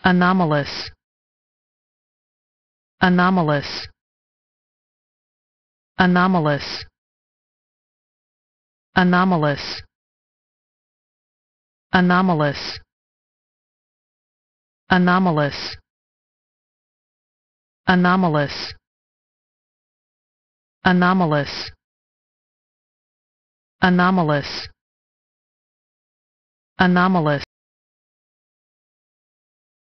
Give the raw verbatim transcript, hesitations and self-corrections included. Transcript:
anomalous, anomalous, anomalous, anomalous, anomalous, anomalous, anomalous, anomalous, anomalous, anomalous.